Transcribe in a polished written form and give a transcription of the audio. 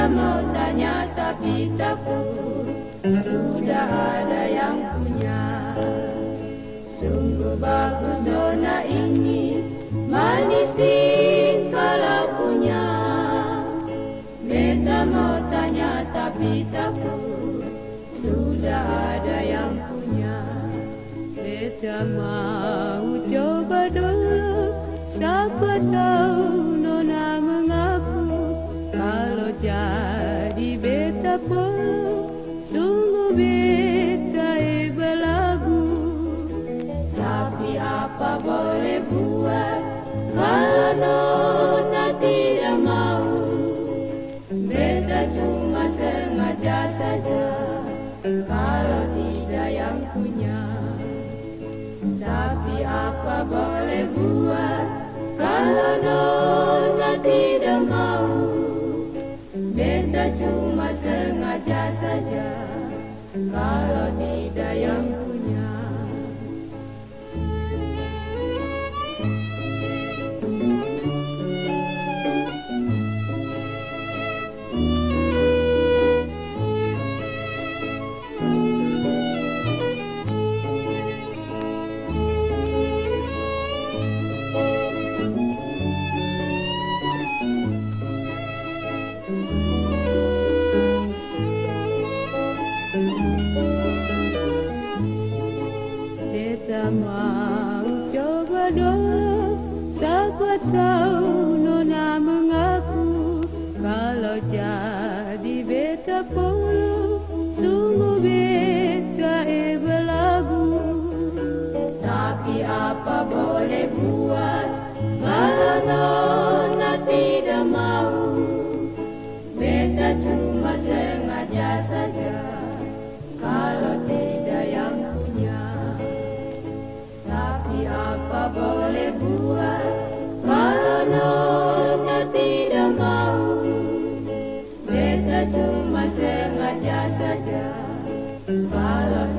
mau tanya tapi takut, sudah ada yang punya. Sungguh bagus dona ini, manis ting kalau punya. Beta mau tanya tapi takut, sudah ada yang punya. Beta mau coba dulu, siapa tahu nona mengaku. Kalau jadi beta perlu, sungguh beta belagu. Tapi apa boleh buat kalau nona tidak mau. Beta cuma sengaja saja kalau tidak yang punya. Tapi apa boleh buat kalau nona tidak mau. Beta cuma sengaja saja kalau tidak yang punya. Beta mau coba dulu, siapa tahu nona mengaku. Kalau jadi beta perlu, sungguh beta belagu. Tapi apa boleh buat kalau nona tidak mau. Beta cuma sengaja saja kalau tidak yang punya. Tapi apa boleh buat kalau nona tidak mau. Beta cuma sengaja saja kalau